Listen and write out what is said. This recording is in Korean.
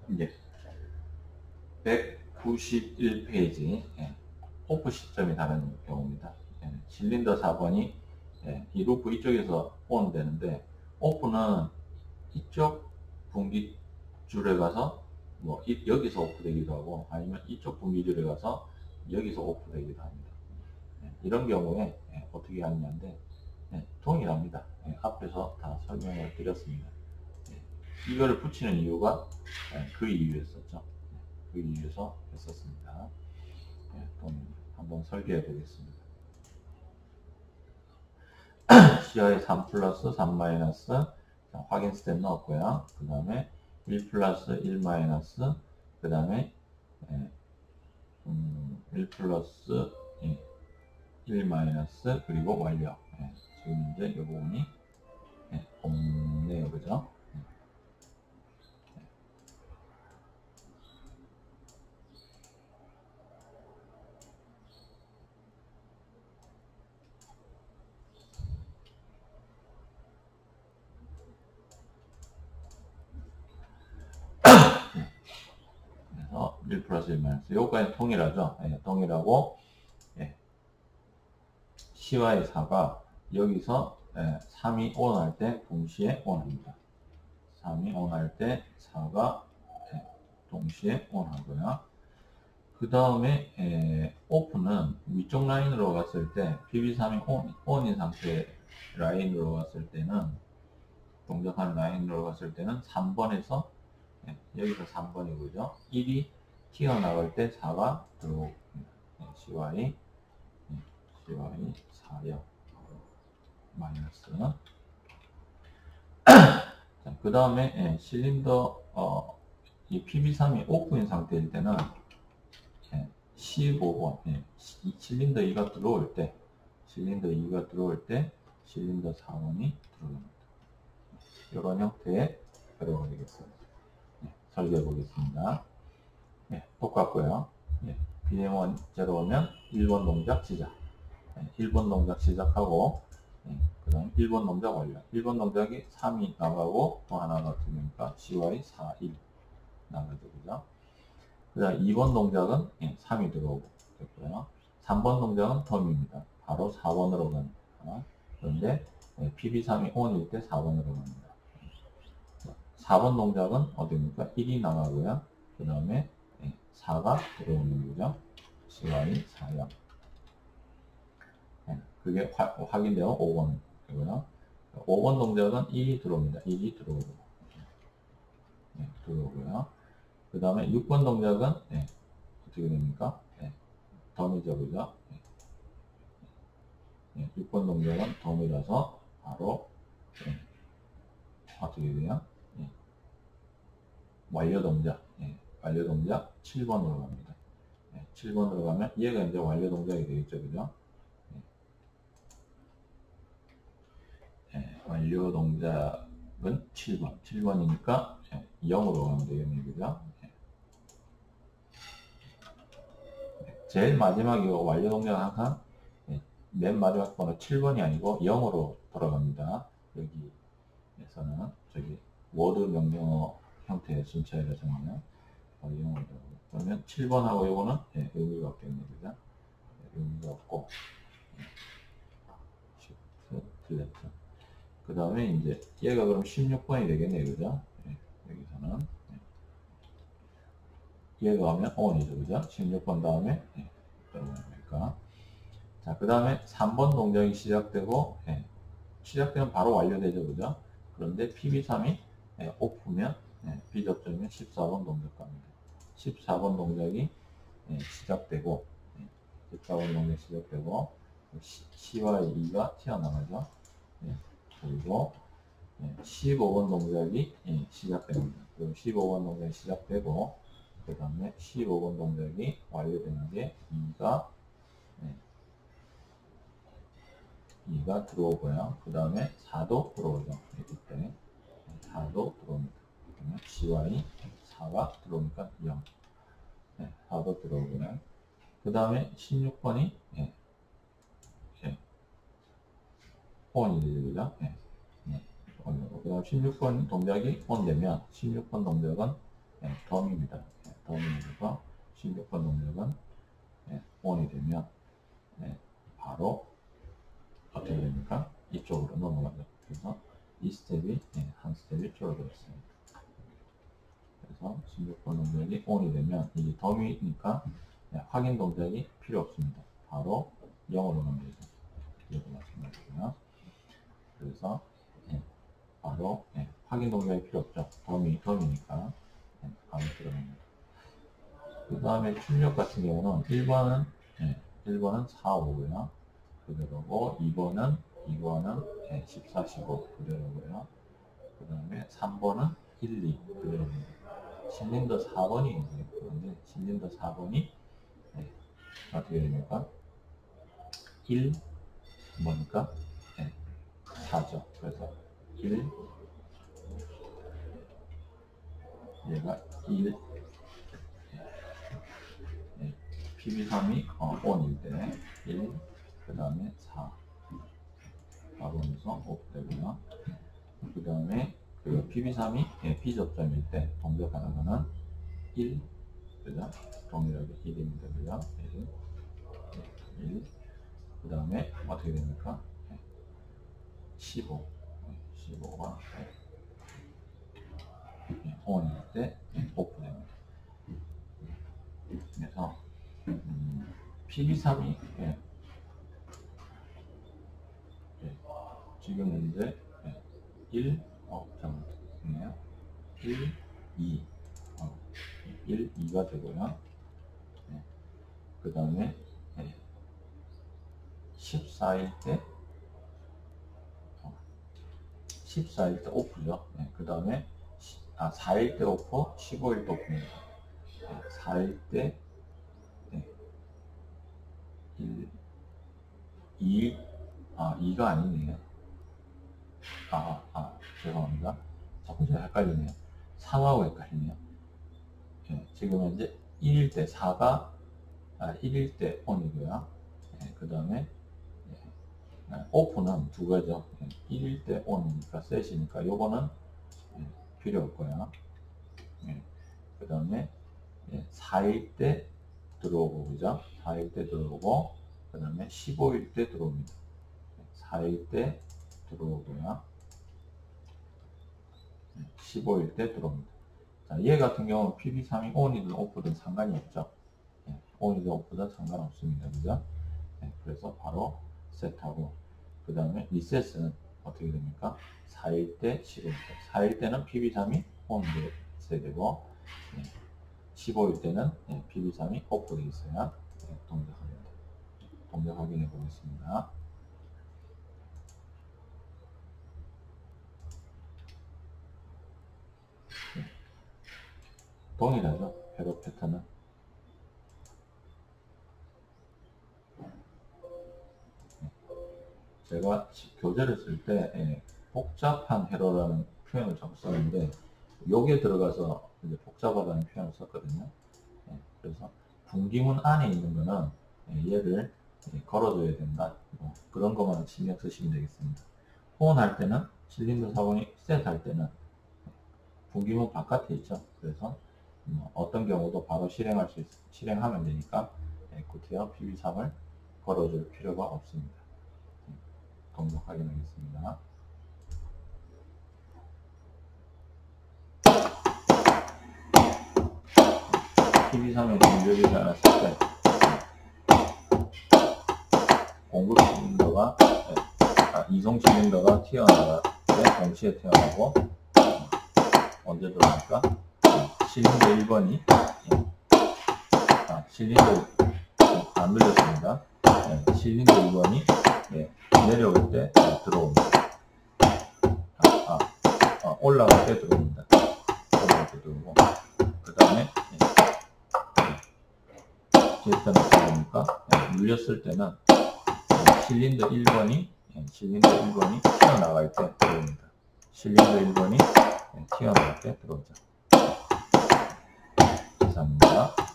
이제 191페이지 오프 시점이 다른 경우입니다. 실린더 4번이 이 루프 이쪽에서 ON 되는데, 오프는 이쪽 분기줄에 가서 뭐 여기서 오프되기도 하고, 아니면 이쪽 분기줄에 가서 여기서 오프되기도 합니다. 이런 경우에 어떻게 하느냐인데 동일합니다. 앞에서 다 설명을 드렸습니다. 이거를 붙이는 이유가 그 이유였었죠. 그 이유에서 했었습니다. 한번 설계해 보겠습니다. CI 3 플러스 3 마이너스, 확인 스텝 넣었고요. 그 다음에 1 플러스 1 마이너스, 그 다음에 1 플러스 1 마이너스, 그리고 완료. 지금 이제 이 부분이 없네요. 그죠? 그래서 1 플러스 1 마이너스, 요거까지 동일하죠? 동일하고, C와 4가 여기서 3이 ON 할 때 동시에 ON 합니다. 3이 ON 할 때 4가 동시에 ON 하고요. 그 다음에 오픈은 위쪽 라인으로 갔을 때, PB3이 ON인 상태 라인으로 갔을 때는, 동작하는 라인으로 갔을 때는 3번에서 여기서 3번이고요. 1이 튀어나갈 때 4가 들어옵니다. CY 4요. 마이너스. 그 다음에 실린더 이 PB3이 오픈인 상태일 때는 15번 실린더 2가 들어올 때 실린더 4번이 들어옵니다. 이런 형태의 그래프가 되겠습니다. 설계해 보겠습니다. 똑같고요. BM1 0오면 1번 동작 시작. 1번 동작 시작하고, 그 다음 1번 동작 완료. 1번 동작이 3이 나가고 또 하나가 들으니까 CY 4, 1 나가죠. 그죠? 그 다음 2번 동작은 3이 들어오고 됐고요. 3번 동작은 덤입니다. 바로 4번으로 갑니다. 그런데 PB3이 ON일 때 4번으로 갑니다. 4번 동작은 어디입니까? 1이 나가고요. 그 다음에 4가 들어오는 거죠. CY 4요. 그게 확인되어 5번이고요. 5번 동작은 1이 들어옵니다. 1이 들어오고요. 그 다음에 6번 동작은 어떻게 됩니까? 덤이죠. 그죠? 6번 동작은 덤이라서 바로 어떻게 돼요? 완료 동작. 완료 동작 7번으로 갑니다. 7번으로 가면 얘가 이제 완료 동작이 되겠죠. 그죠? 완료 동작은 7번. 7번이니까 0으로 가면 되겠네요. 그죠? 제일 마지막 이거 완료 동작은 항상 맨 마지막 번호 7번이 아니고 0으로 돌아갑니다. 여기에서는 저기 워드 명령어 형태의 순차이라 정하면 0으로 돌아가고, 그러면 7번하고 이거는 의미가 없겠네요. 그죠? 의미가 없고 틀렸죠. 그 다음에 이제 얘가 그럼 16번이 되겠네요. 그죠? 여기서는 얘가 하면 ON이죠. 그죠? 16번 다음에 그러니까 자, 그 다음에 3번 동작이 시작되고 시작되면 바로 완료되죠. 그죠? 그런데 PB3이 오프면 비접점이면 14번 동작 갑니다. 14번 동작이 시작되고 14번 동작 시작되고 C와 2가 튀어나가죠. 그리고 15번 동작이 시작됩니다. 그럼 15번 동작이 시작되고 그 다음에 15번 동작이 완료되는 게 2가 들어오고요. 그 다음에 4도 들어오죠. 이때 4도 들어옵니다. 그러면 CY 4가 들어오니까 0. 4도 들어오고요. 그 다음에 16번이 ON이 되죠. 그 다음 16번 동작이 ON 되면 16번 동작은 덤입니다. 덤이니까 16번 동력은 ON이 되면 바로 어떻게 됩니까? 이쪽으로 넘어가죠. 그래서 이 스텝이 한 스텝이 줄어들었습니다. 그래서 16번 동작이 ON이 되면 이게 덤이니까 확인 동작이 필요 없습니다. 바로 0으로 넘겨서 이것도 마찬가지고요. 그래서 바로 확인 동작이 필요 없죠. 덤이니까 바로 들어갑니다. 그 다음에 출력 같은 경우는 1번은 4, 5고요. 그대로고 2번은 14, 15 그대로고요. 그 다음에 3번은 1, 2 그대로입니다. 실린더 4번이 있는데 실린더 4번이 어떻게 됩니까? 1 뭐니까 4죠. 그래서 1 얘가 1 PB3이 ON일 때 1 그 다음에 4 4번에서 오프되고요. 그 다음에 그 PB3이 B접점일 때 동작하는 1 그죠? 동일하게 1입니다. 그죠? 1 그 다음에 어떻게 됩니까? 15가 ON일 때 오프됩니다. 그래서 PB3이 지금 현재 1, 잠깐만요. 1, 2, 1, 2가 되고요. 그 다음에 14일 때 14일 때 오프죠. 그 다음에 4일 때 오프, 15일 때 오프입니다. 4일 때 1, 2, 2가 아니네요. 죄송합니다. 자꾸 제가 헷갈리네요. 3하고 헷갈리네요. 지금 현재 1일 때 4가 1일 때 ON이고요. 그 다음에 오프는 두 가지죠. 1일 때 ON이니까 셋이니까 요거는 필요 없고요. 그 다음에 4일 때 들어오고 그죠? 4일 때 들어오고 그 다음에 15일 때 들어옵니다. 4일 때 들어오고요. 15일 때 들어옵니다. 자, 얘 같은 경우는 PB3이 ON이든 오프든 상관이 없죠. ON이든 오프든 상관없습니다. 그죠? 그래서 바로 셋하고 그 다음에 리셋은 어떻게 됩니까? 4일 때 15일 때 4일 때는 PB3이 ON 돼야 되고 15일 때는 PB3이 오프 되어 있어야 동작합니다. 동작 확인해 보겠습니다. 동일하죠? 회로 패턴은. 제가 교재를 쓸 때 복잡한 회로라는 표현을 자꾸 쓰는데 여기에 들어가서 이제 복잡하다는 표현을 썼거든요. 그래서 분기문 안에 있는 거는 얘를 걸어줘야 된다. 그런 것만 신경 쓰시면 되겠습니다. 호언 할 때는 실린더 사본이 셋 할 때는 분기문 바깥에 있죠. 그래서 어떤 경우도 바로 실행하면 되니까 구태여 PB3을 걸어줄 필요가 없습니다. 동작 확인하겠습니다. PB3의 동작이 나왔을 때 공급 실린더가 이송 실린더가 튀어나갈 때 동시에 튀어나오고 언제 들어옵니까? 실린더 1번이 실린더 안 눌렸습니다. 실린더 1번이 내려올 때 들어옵니다. 올라갈 때 들어옵니다. 올라갈 때 들어오고 그 다음에 제스터는 어떻게 됩니까? 눌렸을 때는 실린더 1번이 튀어나갈 때 들어옵니다. 실린더 1번이 튀어나갈 때 들어오죠. 이상입니다.